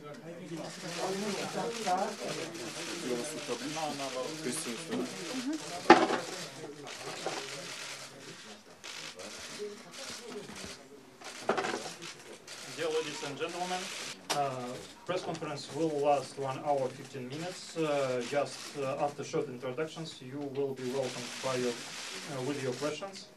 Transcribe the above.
Dear ladies and gentlemen, press conference will last 1 hour 15 minutes. Just after short introductions, you will be welcomed by with your questions.